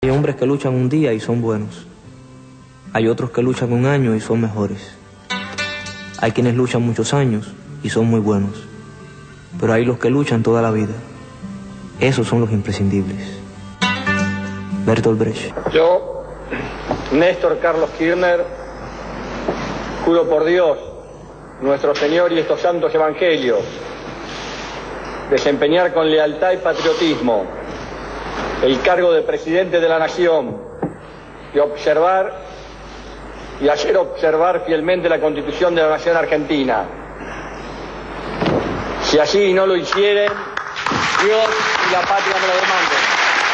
Hay hombres que luchan un día y son buenos. Hay otros que luchan un año y son mejores. Hay quienes luchan muchos años y son muy buenos. Pero hay los que luchan toda la vida. Esos son los imprescindibles. Bertolt Brecht. Yo, Néstor Carlos Kirchner, juro por Dios, nuestro Señor y estos santos evangelios, desempeñar con lealtad y patriotismo el cargo de presidente de la Nación y hacer observar fielmente la Constitución de la Nación Argentina. Si así no lo hicieren, Dios y la patria me lo demanden.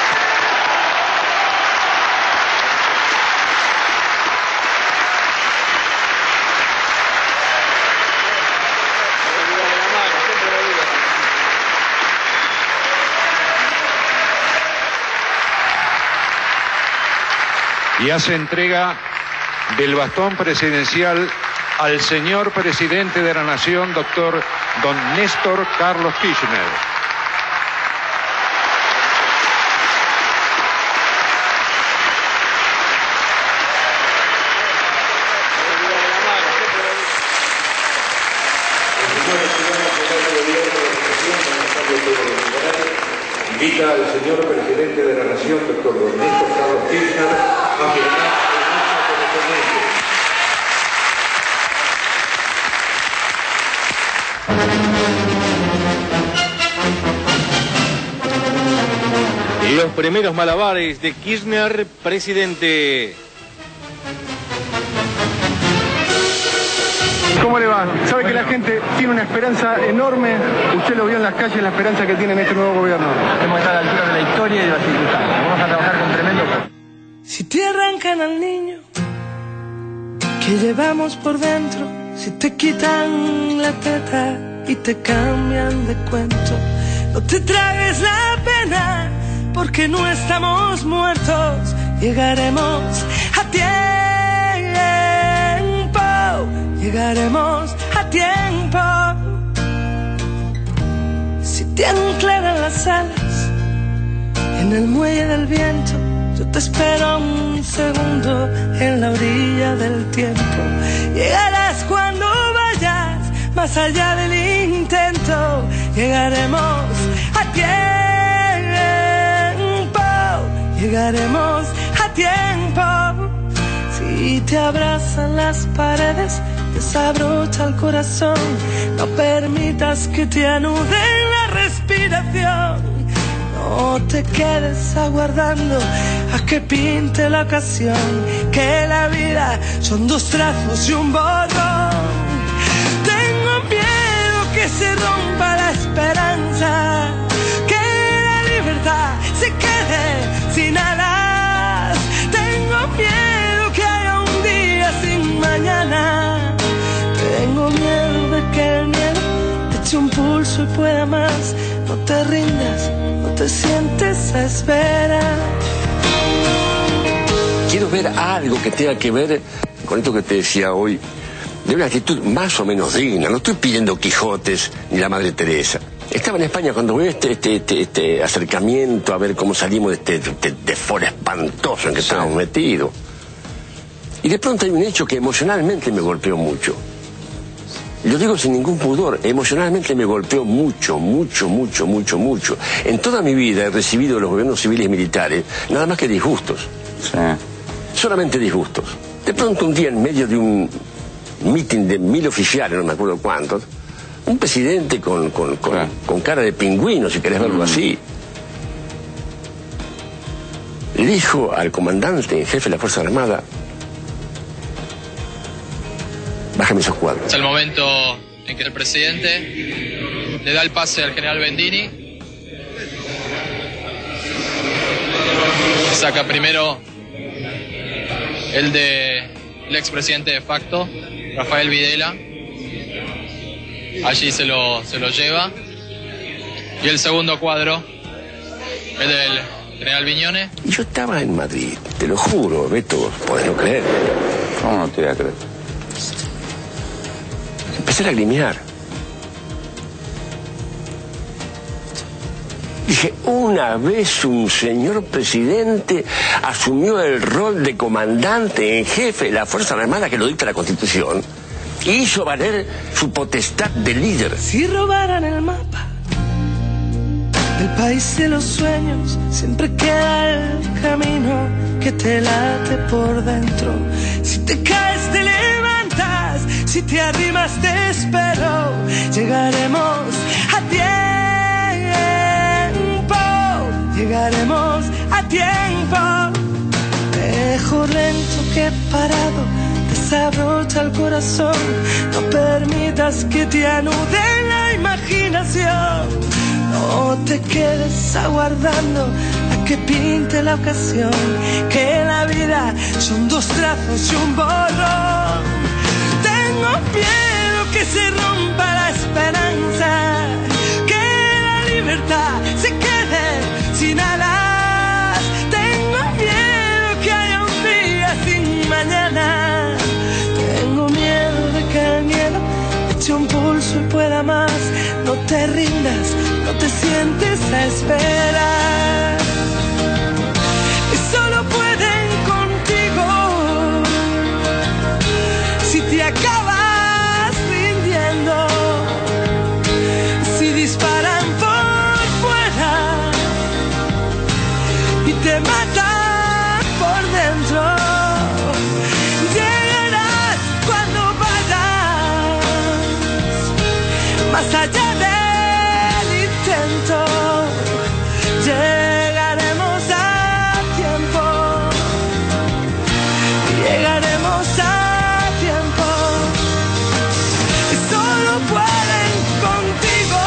Y hace entrega del bastón presidencial al señor presidente de la Nación, doctor don Néstor Carlos Kirchner. Invita al señor presidente de la Nación, doctor don Néstor Carlos Kirchner, a firmar el Los primeros malabares de Kirchner, presidente. ¿Cómo le va? Sabe que la gente tiene una esperanza enorme. Usted lo vio en las calles, la esperanza que tiene en este nuevo gobierno. Hemos estado a la altura de la historia y de las circunstancias. Vamos a trabajar con tremendo... Si te arrancan al niño que llevamos por dentro, si te quitan la teta y te cambian de cuento, no te tragues la pena, porque no estamos muertos. Llegaremos a tiempo, llegaremos a tiempo. Si te anclaran las alas en el muelle del viento, yo te espero un segundo en la orilla del tiempo. Llegarás cuando vayas más allá del intento. Llegaremos a tiempo, llegaremos a tiempo. Si te abrazan las paredes, desabrocha el corazón. No permitas que te anuden la respiración. No te quedes aguardando a que pinte la ocasión, que la vida son dos trazos y un borrón. Tengo miedo que se rompa la esperanza, que la libertad se quede sin alas. Tengo miedo que haya un día sin mañana. Tengo miedo de que el miedo te eche un pulso y pueda más. No te rindas, no te sientes a esperar. Quiero ver algo que tenga que ver con esto que te decía hoy, de una actitud más o menos digna. No estoy pidiendo Quijotes ni la Madre Teresa. Estaba en España cuando veo este acercamiento a ver cómo salimos de este foro espantoso en que estábamos metidos. Y de pronto hay un hecho que emocionalmente me golpeó mucho. Y lo digo sin ningún pudor, emocionalmente me golpeó mucho, mucho, mucho, mucho, mucho. En toda mi vida he recibido de los gobiernos civiles y militares nada más que disgustos. Sí. Solamente disgustos. De pronto un día en medio de un meeting de 1000 oficiales, no me acuerdo cuántos, un presidente con cara de pingüino, si querés verlo así, le dijo al comandante en jefe de la Fuerza Armada: bájame esos cuadros. Es el momento en que el presidente le da el pase al general Bendini. Saca primero el del expresidente de facto, Rafael Videla. Allí se lo lleva. Y el segundo cuadro es del general Viñones. Y yo estaba en Madrid, te lo juro, Beto, podés no creer. ¿Cómo no te voy a creer? Empecé a lagrimear. Dije, una vez un señor presidente asumió el rol de comandante en jefe de la Fuerza Armada que lo dicta la Constitución y hizo valer su potestad de líder. Si robaran el mapa del país de los sueños, siempre queda el camino que te late por dentro. Si te caes te levantas, si te arrimas te espero. Llegaremos a tiempo, llegaremos a tiempo. Mejor lento que parado, desabrocha el corazón. No permitas que te anude la imaginación. No te quedes aguardando a que pinte la ocasión, que la vida son dos trazos y un borrón. Tengo miedo que se rompa la esperanza, que la libertad se quede sin alas. Tengo miedo que haya un día sin mañana. Tengo miedo de que el miedo eche un pulso y pueda más. No te rindas, no te sientes a esperar. Y solo pueden contigo si te acabas rindiendo. Si disparan por fuera y te matan por dentro, llegarás cuando vayas más allá. Llegaremos a tiempo, llegaremos a tiempo. Y solo pueden contigo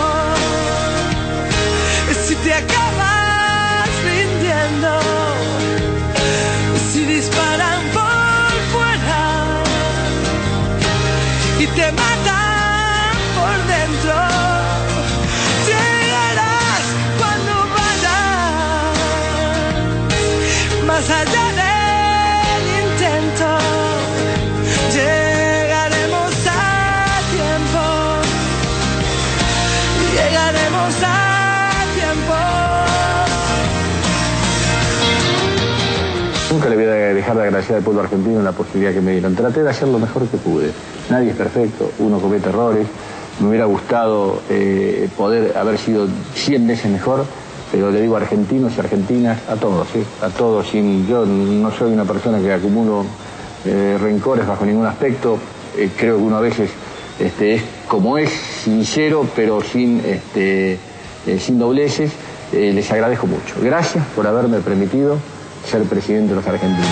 si te acabas rindiendo. Si disparan por fuera y te matan por dentro. Más allá del intento, llegaremos a tiempo, llegaremos a tiempo. Nunca le voy a dejar de agradecer al pueblo argentino la posibilidad que me dieron. Traté de hacer lo mejor que pude. Nadie es perfecto, uno comete errores. Me hubiera gustado poder haber sido 100 veces mejor. Pero le digo a argentinos y argentinas, a todos, ¿sí? A todos. Yo no soy una persona que acumulo rencores bajo ningún aspecto. Creo que uno a veces es como es, sincero, pero sin dobleces. Les agradezco mucho. Gracias por haberme permitido ser presidente de los argentinos.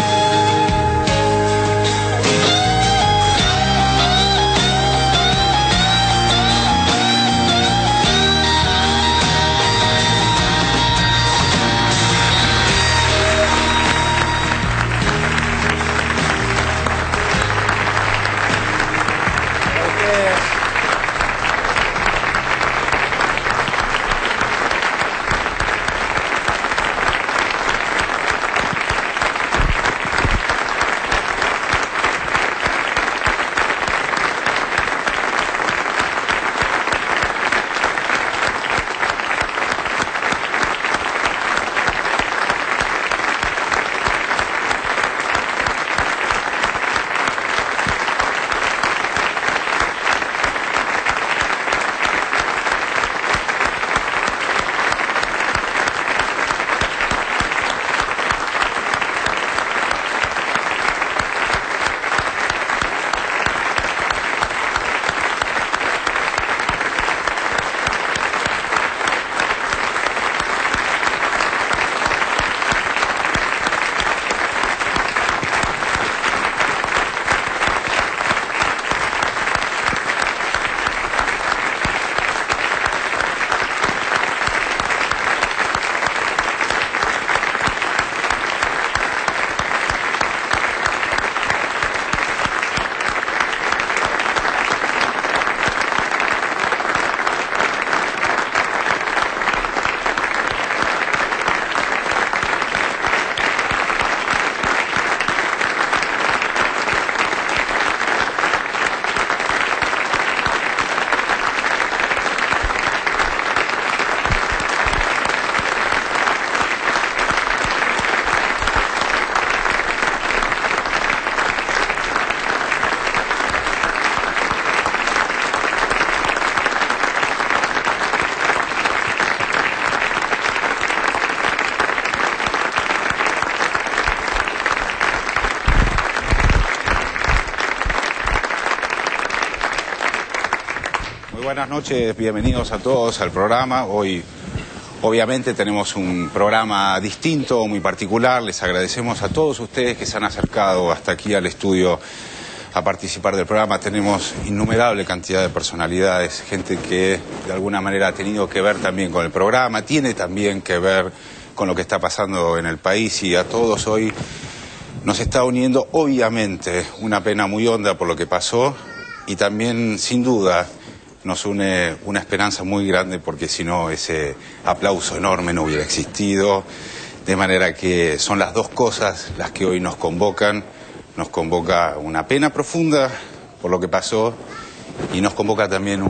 buenas noches, bienvenidos a todos al programa. Hoy obviamente tenemos un programa distinto, muy particular. Les agradecemos a todos ustedes que se han acercado hasta aquí al estudio a participar del programa. Tenemos innumerable cantidad de personalidades, gente que de alguna manera ha tenido que ver también con el programa, tiene también que ver con lo que está pasando en el país, y a todos hoy nos está uniendo obviamente una pena muy honda por lo que pasó, y también sin duda nos une una esperanza muy grande, porque si no ese aplauso enorme no hubiera existido. De manera que son las dos cosas las que hoy nos convocan. Nos convoca una pena profunda por lo que pasó, y nos convoca también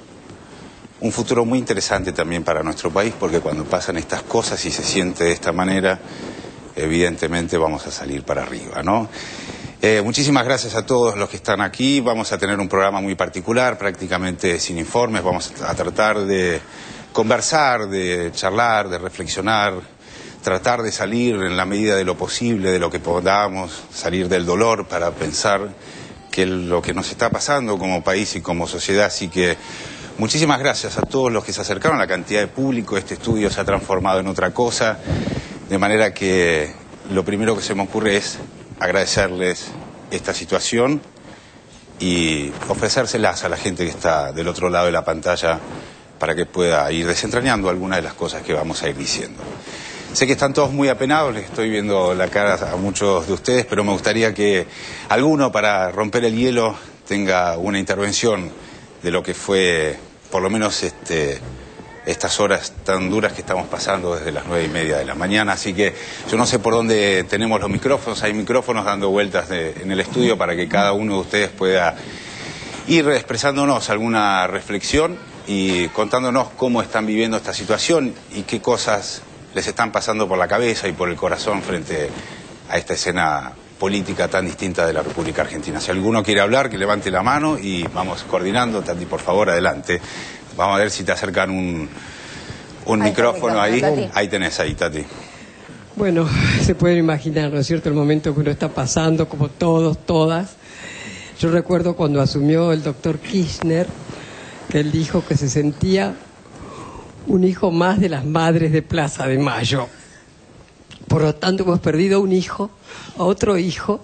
un futuro muy interesante también para nuestro país, porque cuando pasan estas cosas y se siente de esta manera, evidentemente vamos a salir para arriba, ¿no? Muchísimas gracias a todos los que están aquí. Vamos a tener un programa muy particular, prácticamente sin informes. Vamos a tratar de conversar, de charlar, de reflexionar, tratar de salir en la medida de lo posible, de lo que podamos, salir del dolor para pensar que lo que nos está pasando como país y como sociedad. Así que muchísimas gracias a todos los que se acercaron, la cantidad de público. Este estudio se ha transformado en otra cosa, de manera que lo primero que se me ocurre es agradecerles esta situación y ofrecérselas a la gente que está del otro lado de la pantalla para que pueda ir desentrañando algunas de las cosas que vamos a ir diciendo. Sé que están todos muy apenados, les estoy viendo la cara a muchos de ustedes, pero me gustaría que alguno, para romper el hielo, tenga una intervención de lo que fue, por lo menos, estas horas tan duras que estamos pasando desde las 9:30 de la mañana. Así que yo no sé por dónde tenemos los micrófonos. Hay micrófonos dando vueltas en el estudio para que cada uno de ustedes pueda ir expresándonos alguna reflexión y contándonos cómo están viviendo esta situación y qué cosas les están pasando por la cabeza y por el corazón frente a esta escena política tan distinta de la República Argentina. Si alguno quiere hablar, que levante la mano y vamos coordinando. Tati, por favor, adelante. Vamos a ver si te acercan un micrófono ahí. Ahí tenés, ahí, Tati. Bueno, se pueden imaginar, ¿no es cierto?, el momento que uno está pasando, como todos, todas. Yo recuerdo cuando asumió el doctor Kirchner, que él dijo que se sentía un hijo más de las madres de Plaza de Mayo. Por lo tanto, hemos perdido un hijo, a otro hijo.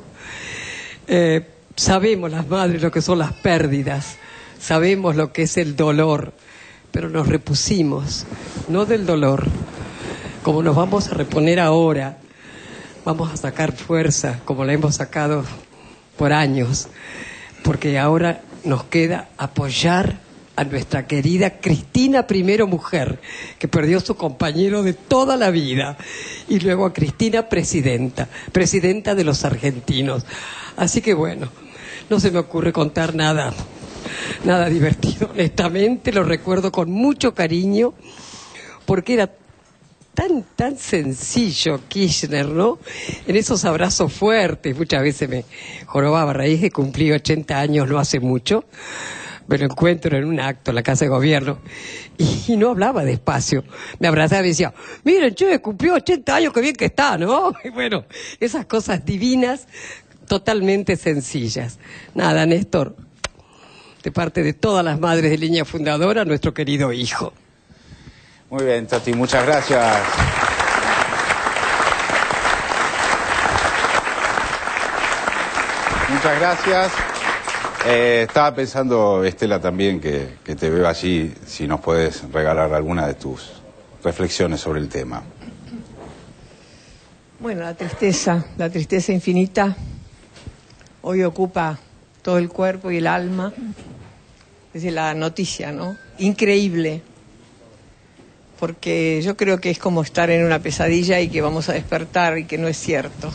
Sabemos las madres lo que son las pérdidas, sabemos lo que es el dolor, pero nos repusimos, no del dolor. Como nos vamos a reponer ahora, vamos a sacar fuerza, como la hemos sacado por años, porque ahora nos queda apoyar a nuestra querida Cristina, primero mujer, que perdió su compañero de toda la vida, y luego a Cristina presidenta de los argentinos. Así que bueno, no se me ocurre contar nada divertido, honestamente. Lo recuerdo con mucho cariño, porque era tan sencillo Kirchner, ¿no? En esos abrazos fuertes. Muchas veces me jorobaba a raíz de cumplir 80 años no hace mucho. Me lo encuentro en un acto en la Casa de Gobierno y no hablaba despacio. Me abrazaba y decía, miren, che, cumplió 80 años, qué bien que está, ¿no? Y bueno, esas cosas divinas, totalmente sencillas. Nada, Néstor, de parte de todas las madres de Línea Fundadora, nuestro querido hijo. Muy bien, Tati, muchas gracias. Muchas gracias. Estaba pensando, Estela, también que te veo allí, si nos puedes regalar alguna de tus reflexiones sobre el tema. Bueno, la tristeza infinita hoy ocupa todo el cuerpo y el alma. Es la noticia, ¿no? Increíble. Porque yo creo que es como estar en una pesadilla y que vamos a despertar y que no es cierto.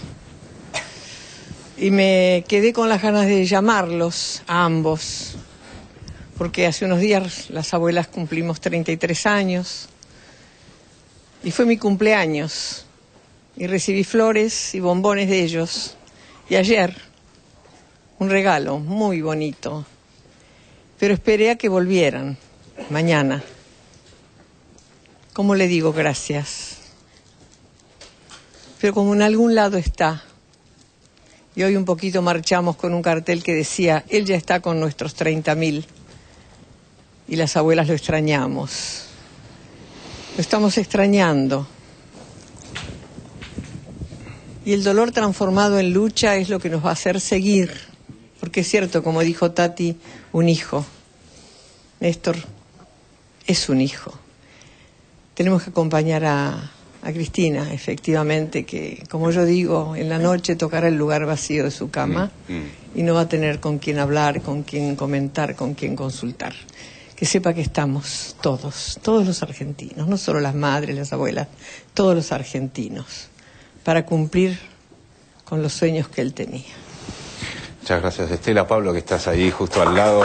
Y me quedé con las ganas de llamarlos a ambos, porque hace unos días las abuelas cumplimos 33 años y fue mi cumpleaños y recibí flores y bombones de ellos. Y ayer, un regalo muy bonito, pero esperé a que volvieran mañana. ¿Cómo le digo gracias? Pero como en algún lado está. Y hoy un poquito marchamos con un cartel que decía, él ya está con nuestros 30.000. y las abuelas lo extrañamos. Lo estamos extrañando. Y el dolor transformado en lucha es lo que nos va a hacer seguir. Porque es cierto, como dijo Tati, un hijo. Néstor es un hijo. Tenemos que acompañar a Cristina, efectivamente, que, como yo digo, en la noche tocará el lugar vacío de su cama y no va a tener con quién hablar, con quién comentar, con quién consultar. Que sepa que estamos todos los argentinos, no solo las madres, las abuelas, todos los argentinos, para cumplir con los sueños que él tenía. Muchas gracias, Estela. Pablo, que estás ahí justo al lado.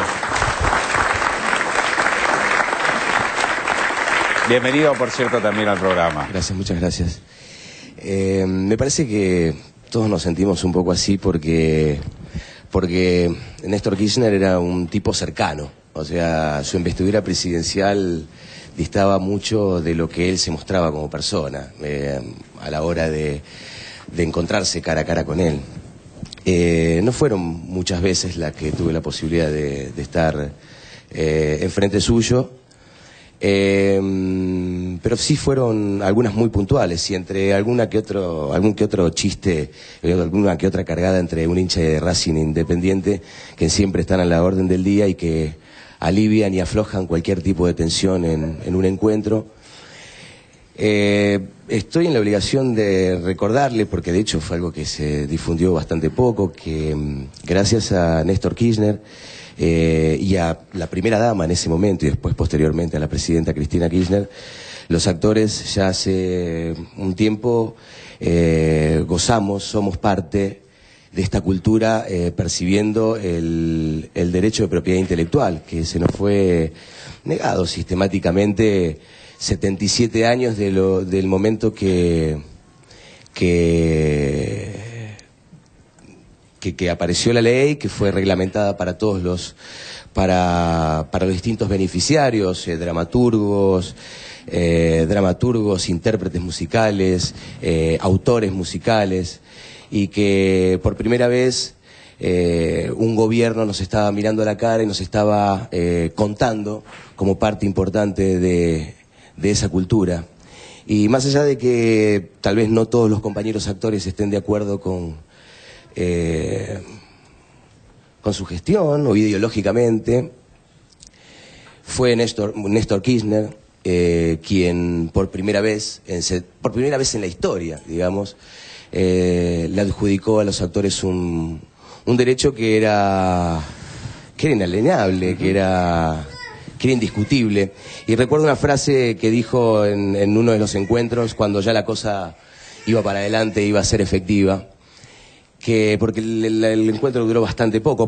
Bienvenido, por cierto, también al programa. Gracias, muchas gracias. Me parece que todos nos sentimos un poco así porque Néstor Kirchner era un tipo cercano. O sea, su investidura presidencial distaba mucho de lo que él se mostraba como persona a la hora de encontrarse cara a cara con él. No fueron muchas veces las que tuve la posibilidad de estar enfrente suyo, pero sí fueron algunas muy puntuales, y entre algún que otro chiste, alguna que otra cargada entre un hincha de Racing Independiente, que siempre están a la orden del día y que alivian y aflojan cualquier tipo de tensión en un encuentro. Estoy en la obligación de recordarle, porque de hecho fue algo que se difundió bastante poco, que gracias a Néstor Kirchner y a la primera dama en ese momento, y después posteriormente a la presidenta Cristina Kirchner, los actores ya hace un tiempo somos parte de esta cultura, percibiendo el derecho de propiedad intelectual, que se nos fue negado sistemáticamente 77 años del momento que apareció la ley, que fue reglamentada para todos para los distintos beneficiarios, dramaturgos, intérpretes musicales, autores musicales, y que por primera vez un gobierno nos estaba mirando a la cara y nos estaba contando como parte importante de esa cultura. Y más allá de que tal vez no todos los compañeros actores estén de acuerdo con su gestión o ideológicamente, fue Néstor Kirchner quien por primera vez en la historia, digamos, le adjudicó a los actores un derecho que era inalienable, que era indiscutible. Y recuerdo una frase que dijo en uno de los encuentros, cuando ya la cosa iba para adelante, iba a ser efectiva, porque el encuentro duró bastante poco,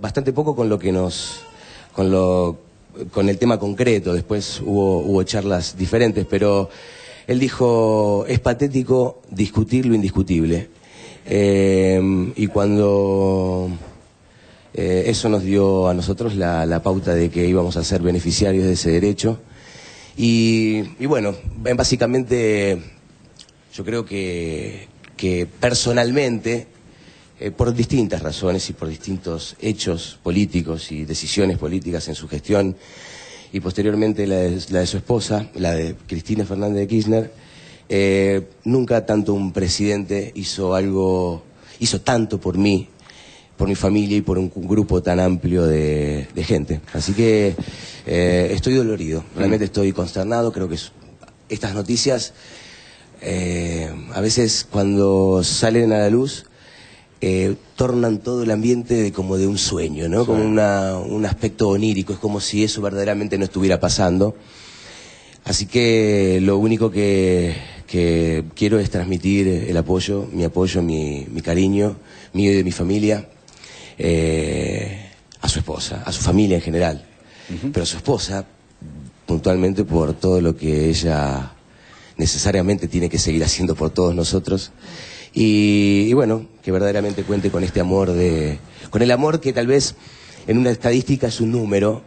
con el tema concreto. Después hubo charlas diferentes, pero él dijo: es patético discutir lo indiscutible. Y cuando eso nos dio a nosotros la pauta de que íbamos a ser beneficiarios de ese derecho. Y bueno, básicamente yo creo que personalmente, por distintas razones y por distintos hechos políticos y decisiones políticas en su gestión, y posteriormente la de su esposa, la de Cristina Fernández de Kirchner, nunca tanto un presidente hizo tanto por mí, por mi familia y por un grupo tan amplio de gente. Así que estoy dolorido, realmente estoy consternado. Creo que estas noticias, a veces cuando salen a la luz, tornan todo el ambiente como de un sueño, ¿no? Sí. Como un aspecto onírico, es como si eso verdaderamente no estuviera pasando. Así que lo único que quiero es transmitir el apoyo, mi cariño, mío y de mi familia, a su esposa, a su familia en general, pero a su esposa puntualmente por todo lo que ella necesariamente tiene que seguir haciendo por todos nosotros. Y bueno, que verdaderamente cuente con este amor, con el amor que tal vez en una estadística es un número,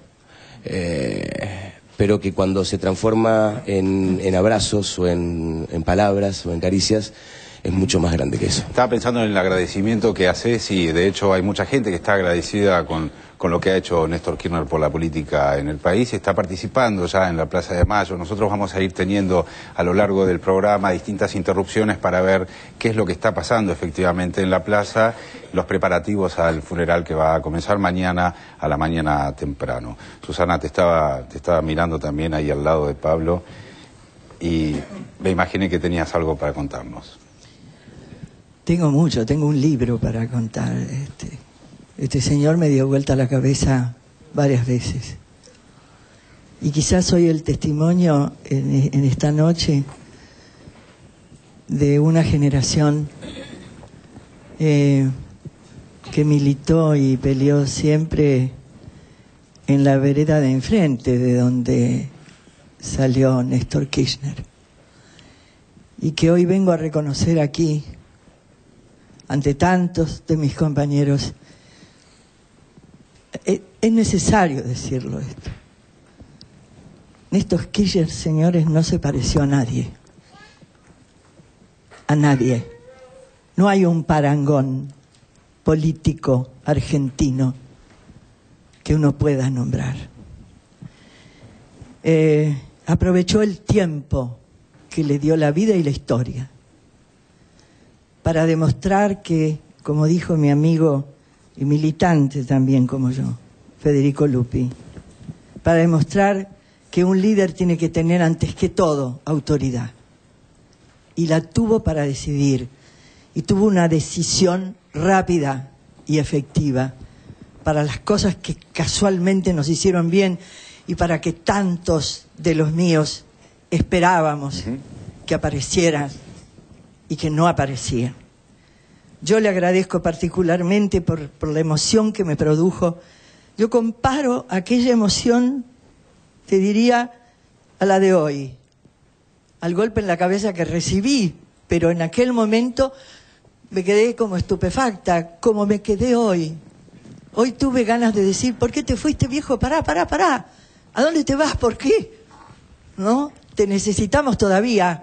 pero que cuando se transforma en abrazos o en palabras o en caricias, es mucho más grande que eso. Estaba pensando en el agradecimiento que haces y de hecho hay mucha gente que está agradecida con lo que ha hecho Néstor Kirchner por la política en el país y está participando ya en la Plaza de Mayo. Nosotros vamos a ir teniendo a lo largo del programa distintas interrupciones para ver qué es lo que está pasando efectivamente en la plaza, los preparativos al funeral que va a comenzar mañana a la mañana temprano. Susana, te estaba mirando también ahí al lado de Pablo y me imaginé que tenías algo para contarnos. Tengo mucho, tengo un libro para contar. Este señor me dio vuelta la cabeza varias veces. Y quizás soy el testimonio en esta noche de una generación que militó y peleó siempre en la vereda de enfrente de donde salió Néstor Kirchner. Y que hoy vengo a reconocer aquí, ante tantos de mis compañeros. Es necesario decirlo esto. Néstor Kirchner, señores, no se pareció a nadie. A nadie. No hay un parangón político argentino que uno pueda nombrar. Aprovechó el tiempo que le dio la vida y la historia para demostrar que, como dijo mi amigo y militante también como yo, Federico Lupi, para demostrar que un líder tiene que tener antes que todo autoridad. Y la tuvo para decidir, y tuvo una decisión rápida y efectiva para las cosas que casualmente nos hicieron bien y para que tantos de los míos esperábamos que aparecieran y que no aparecían. Yo le agradezco particularmente por la emoción que me produjo. Yo comparo aquella emoción, te diría, a la de hoy, al golpe en la cabeza que recibí, pero en aquel momento me quedé como estupefacta, como me quedé hoy. Hoy tuve ganas de decir, ¿por qué te fuiste, viejo? Pará. ¿A dónde te vas? ¿Por qué? ¿No? Te necesitamos todavía.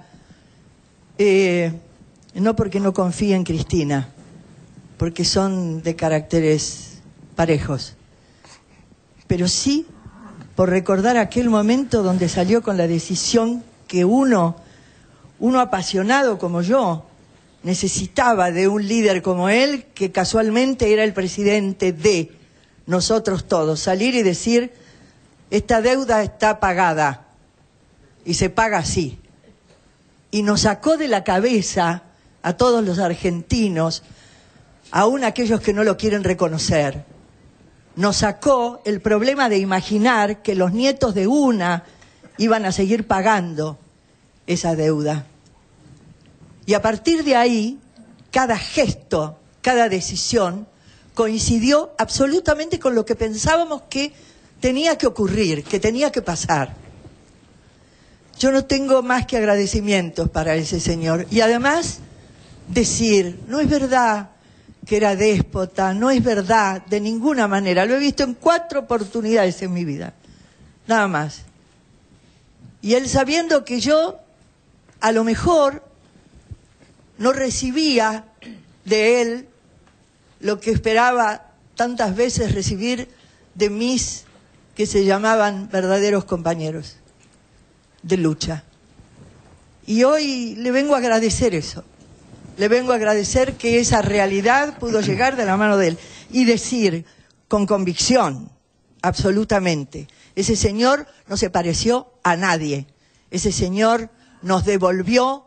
No porque no confíe en Cristina, porque son de caracteres parejos, pero sí por recordar aquel momento donde salió con la decisión que uno apasionado como yo necesitaba de un líder como él, que casualmente era el presidente de nosotros todos, salir y decir, esta deuda está pagada y se paga así. Y nos sacó de la cabeza a todos los argentinos, aún aquellos que no lo quieren reconocer. Nos sacó el problema de imaginar que los nietos de una iban a seguir pagando esa deuda. Y a partir de ahí, cada gesto, cada decisión, coincidió absolutamente con lo que pensábamos que tenía que ocurrir, que tenía que pasar. Yo no tengo más que agradecimientos para ese señor. Y además, decir, no es verdad que era déspota, no es verdad de ninguna manera. Lo he visto en 4 oportunidades en mi vida, nada más. Y él sabiendo que yo, a lo mejor, no recibía de él lo que esperaba tantas veces recibir de mis, que se llamaban verdaderos compañeros de lucha. Y hoy le vengo a agradecer eso. Le vengo a agradecer que esa realidad pudo llegar de la mano de él y decir con convicción, absolutamente, ese señor no se pareció a nadie. Ese señor nos devolvió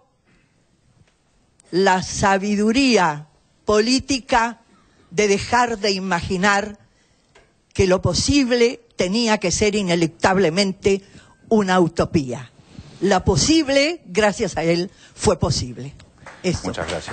la sabiduría política de dejar de imaginar que lo posible tenía que ser ineluctablemente una utopía. La posible, gracias a él, fue posible. Eso. Muchas gracias.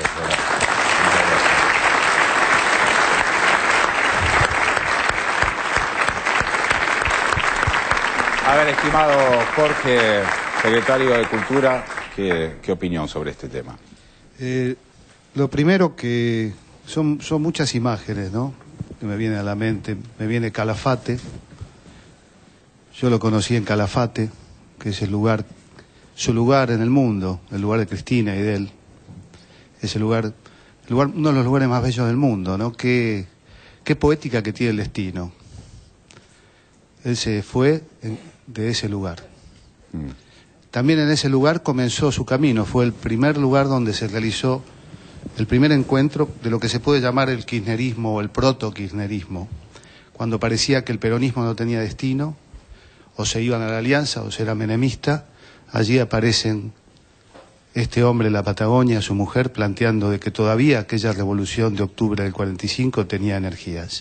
A ver, estimado Jorge, secretario de Cultura, ¿qué opinión sobre este tema? Lo primero que son muchas imágenes, ¿no?, que me vienen a la mente. Me viene Calafate. Yo lo conocí en Calafate, que es el lugar, su lugar en el mundo, el lugar de Cristina y de él. ese lugar, uno de los lugares más bellos del mundo, ¿no? Qué poética que tiene el destino. Él se fue de ese lugar. También en ese lugar comenzó su camino, fue el primer lugar donde se realizó el primer encuentro de lo que se puede llamar el kirchnerismo o el proto-kirchnerismo, cuando parecía que el peronismo no tenía destino, o se iban a la alianza o se era menemista. Allí aparecen este hombre en la Patagonia, su mujer, planteando de que todavía aquella revolución de octubre del 45 tenía energías.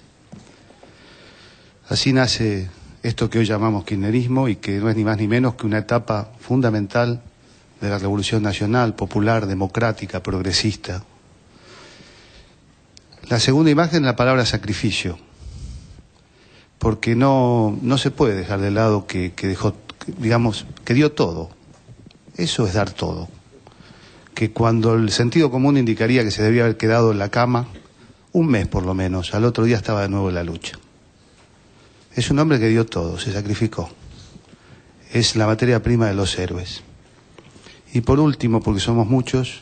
Así nace esto que hoy llamamos kirchnerismo y que no es ni más ni menos que una etapa fundamental de la revolución nacional, popular, democrática, progresista. La segunda imagen es la palabra sacrificio, porque no se puede dejar de lado que dejó, digamos, que dio todo. Eso es dar todo. Que cuando el sentido común indicaría que se debía haber quedado en la cama un mes por lo menos, al otro día estaba de nuevo en la lucha. Es un hombre que dio todo, se sacrificó. Es la materia prima de los héroes. Y por último, porque somos muchos,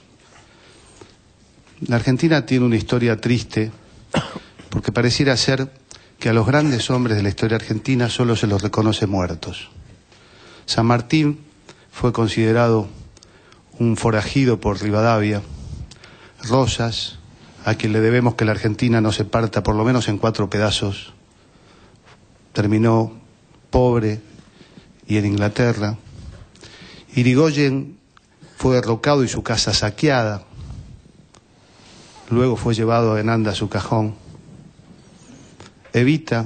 la Argentina tiene una historia triste, porque pareciera ser que a los grandes hombres de la historia argentina solo se los reconoce muertos. San Martín fue considerado un forajido por Rivadavia. Rosas, a quien le debemos que la Argentina no se parta por lo menos en 4 pedazos, terminó pobre y en Inglaterra. Irigoyen fue derrocado y su casa saqueada. Luego fue llevado en anda a su cajón. Evita,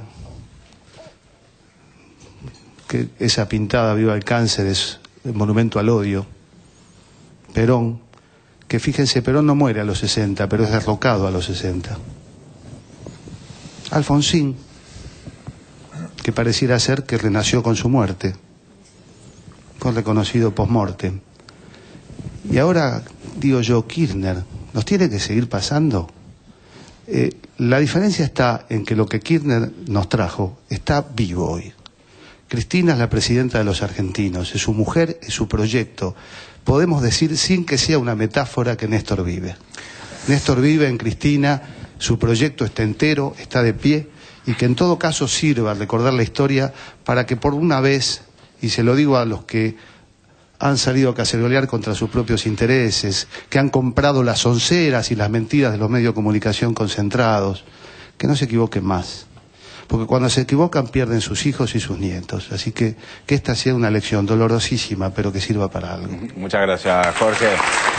que esa pintada viva el cáncer es el monumento al odio. Perón, que fíjense, Perón no muere a los 60, pero es derrocado a los 60. Alfonsín, que pareciera ser que renació con su muerte, fue reconocido post-mortem. Y ahora, digo yo, Kirchner, ¿nos tiene que seguir pasando? La diferencia está en que lo que Kirchner nos trajo está vivo hoy. Cristina es la presidenta de los argentinos, es su mujer, es su proyecto. Podemos decir, sin que sea una metáfora, que Néstor vive. Néstor vive en Cristina, su proyecto está entero, está de pie, y que en todo caso sirva a recordar la historia para que por una vez, y se lo digo a los que han salido a cacerolear contra sus propios intereses, que han comprado las onceras y las mentiras de los medios de comunicación concentrados, que no se equivoquen más. Porque cuando se equivocan pierden sus hijos y sus nietos. Así que esta sea una lección dolorosísima, pero que sirva para algo. Muchas gracias, Jorge.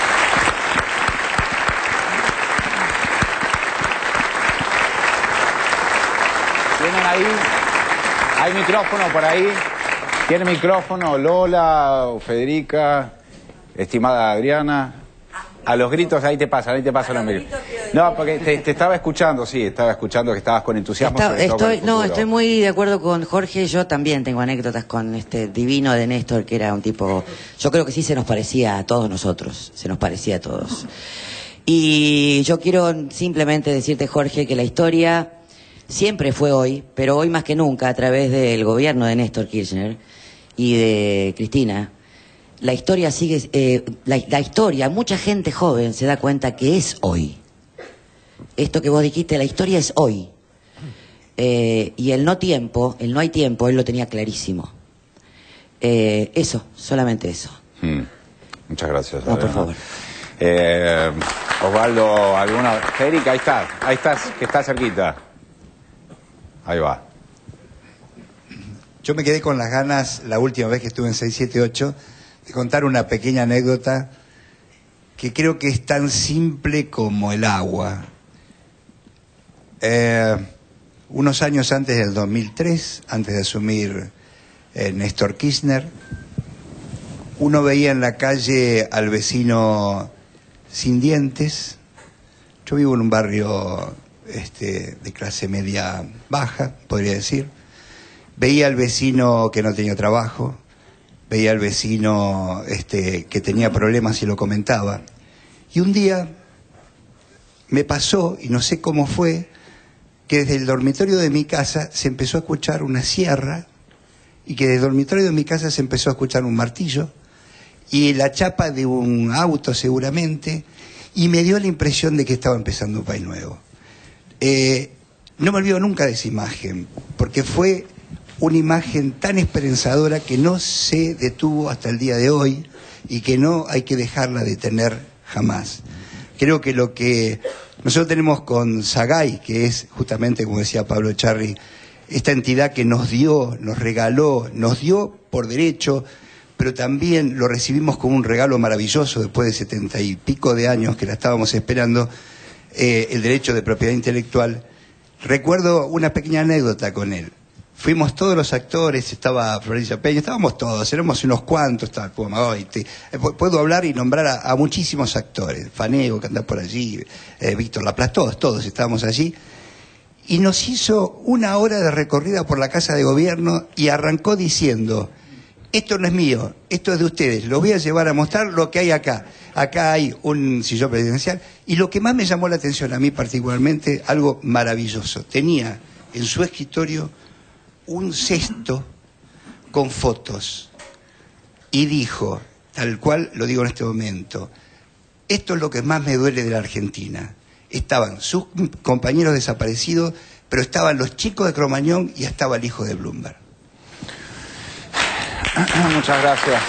¿Tienen ahí? ¿Hay micrófono por ahí? ¿Tiene micrófono Lola o Federica? Estimada Adriana. A los gritos ahí te pasan los micrófonos. No, porque te estaba escuchando, sí, estaba escuchando que estabas con entusiasmo. Estoy muy de acuerdo con Jorge. Yo también tengo anécdotas con este divino de Néstor, que era un tipo, yo creo que sí se nos parecía a todos nosotros, se nos parecía a todos. Y yo quiero simplemente decirte, Jorge, que la historia siempre fue hoy, pero hoy más que nunca, a través del gobierno de Néstor Kirchner y de Cristina, la historia sigue, la historia, mucha gente joven se da cuenta que es hoy. Esto que vos dijiste, la historia es hoy. Y el no hay tiempo, él lo tenía clarísimo. Eso, solamente eso. Muchas gracias. No, por favor. Osvaldo, ¿alguna? Federica, ahí estás, que está cerquita. Ahí va. Yo me quedé con las ganas, la última vez que estuve en 678, de contar una pequeña anécdota que creo que es tan simple como el agua. Unos años antes del 2003, antes de asumir Néstor Kirchner, uno veía en la calle al vecino sin dientes. Yo vivo en un barrio de clase media baja, podría decir. Veía al vecino que no tenía trabajo, veía al vecino que tenía problemas y lo comentaba. Y un día me pasó, y no sé cómo fue, que desde el dormitorio de mi casa se empezó a escuchar una sierra, y que desde el dormitorio de mi casa se empezó a escuchar un martillo, y la chapa de un auto seguramente, y me dio la impresión de que estaba empezando un país nuevo. No me olvido nunca de esa imagen, porque fue una imagen tan esperanzadora que no se detuvo hasta el día de hoy y que no hay que dejarla detener jamás. Creo que lo que nosotros tenemos con SAGAI, que es justamente, como decía Pablo Echarri, esta entidad que nos dio, nos regaló, nos dio por derecho, pero también lo recibimos como un regalo maravilloso después de 70 y pico de años que la estábamos esperando, el derecho de propiedad intelectual. Recuerdo una pequeña anécdota con él. Fuimos todos los actores, estaba Florencia Peña, estábamos todos, éramos unos cuantos, estaba puedo hablar y nombrar a muchísimos actores, Fanego, que anda por allí, Víctor Laplace, todos estábamos allí, y nos hizo 1 hora de recorrida por la Casa de Gobierno y arrancó diciendo: esto no es mío, esto es de ustedes, los voy a llevar a mostrar lo que hay acá. Acá hay un sillón presidencial, y lo que más me llamó la atención a mí particularmente, algo maravilloso, tenía en su escritorio un cesto con fotos y dijo, tal cual lo digo en este momento: esto es lo que más me duele de la Argentina. Estaban sus compañeros desaparecidos, pero estaban los chicos de Cromañón y estaba el hijo de Bloomberg. Muchas gracias.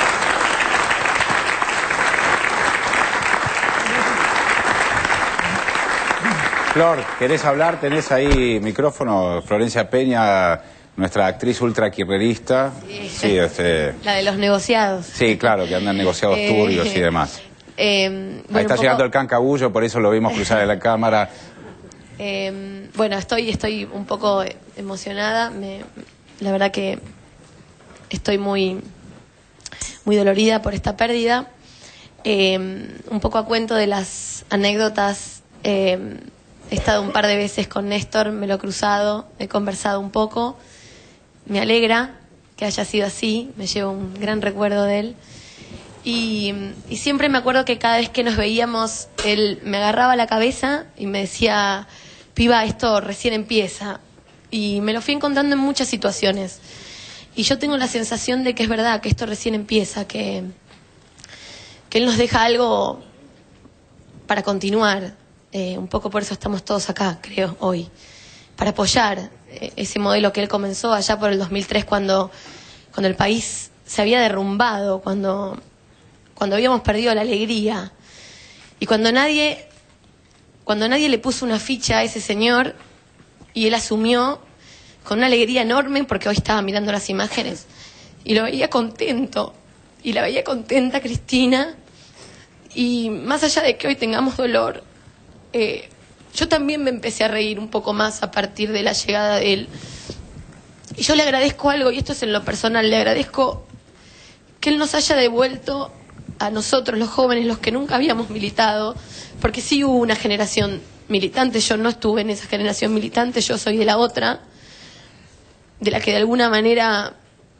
Flor, ¿querés hablar? Tenés ahí micrófono. Florencia Peña, nuestra actriz ultra-kirchnerista. Sí, la de los negociados. Sí, claro, que andan negociados turbios y demás. Bueno, ahí está llegando el cancabullo, por eso lo vimos cruzar en la cámara. Bueno, estoy un poco emocionada. La verdad que estoy muy dolorida por esta pérdida. Un poco a cuento de las anécdotas. He estado un par de veces con Néstor, me lo he cruzado, he conversado un poco. Me alegra que haya sido así, me llevo un gran recuerdo de él. Y siempre me acuerdo que cada vez que nos veíamos, él me agarraba la cabeza y me decía: piba, esto recién empieza. Y me lo fui encontrando en muchas situaciones. Y yo tengo la sensación de que es verdad, que esto recién empieza, que él nos deja algo para continuar. Un poco por eso estamos todos acá, creo, hoy, para apoyar ese modelo que él comenzó allá por el 2003, cuando el país se había derrumbado, cuando habíamos perdido la alegría, y cuando nadie le puso una ficha a ese señor, y él asumió con una alegría enorme, porque hoy estaba mirando las imágenes y lo veía contento, y la veía contenta Cristina. Y más allá de que hoy tengamos dolor, yo también me empecé a reír un poco más a partir de la llegada de él. Y yo le agradezco algo, y esto es en lo personal, le agradezco que él nos haya devuelto a nosotros, los jóvenes, los que nunca habíamos militado, porque sí hubo una generación militante. Yo no estuve en esa generación militante, yo soy de la otra, de la que de alguna manera,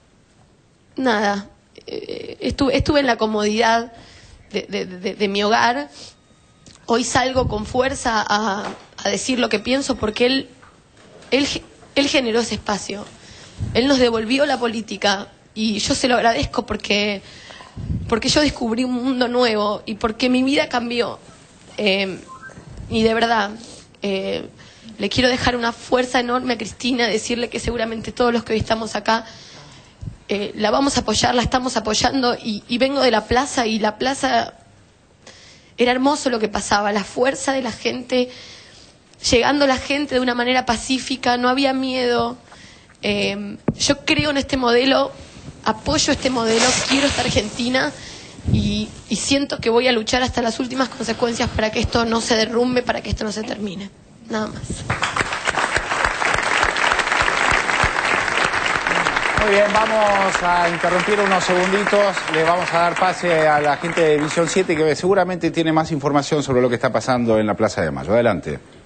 estuve en la comodidad de mi hogar. Hoy salgo con fuerza a decir lo que pienso, porque él generó ese espacio. Él nos devolvió la política, y yo se lo agradezco porque yo descubrí un mundo nuevo y porque mi vida cambió. Y de verdad, le quiero dejar una fuerza enorme a Cristina, decirle que seguramente todos los que hoy estamos acá la vamos a apoyar, la estamos apoyando. Y vengo de la plaza, y la plaza... Era hermoso lo que pasaba, la fuerza de la gente, llegando la gente de una manera pacífica, no había miedo. Yo creo en este modelo, apoyo este modelo, quiero esta Argentina, y siento que voy a luchar hasta las últimas consecuencias para que esto no se derrumbe, para que esto no se termine. Nada más. Muy bien, vamos a interrumpir unos segunditos. Le vamos a dar pase a la gente de Visión 7, que seguramente tiene más información sobre lo que está pasando en la Plaza de Mayo. Adelante.